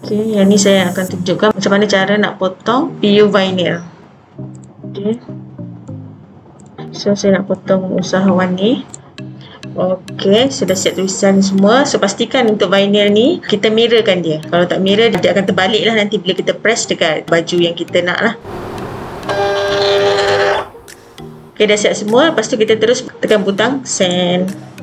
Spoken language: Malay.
Okey, yang ni saya akan tunjukkan macam mana cara nak potong PU vinyl. Okey. So, saya nak potong usahawan ni. Okey, sudah siap tulisan semua. So, pastikan untuk vinyl ni, kita mirrorkan dia. Kalau tak mirror, dia akan terbalik lah nanti bila kita press dekat baju yang kita nak lah. Okey, dah siap semua. Lepas tu kita terus tekan butang send.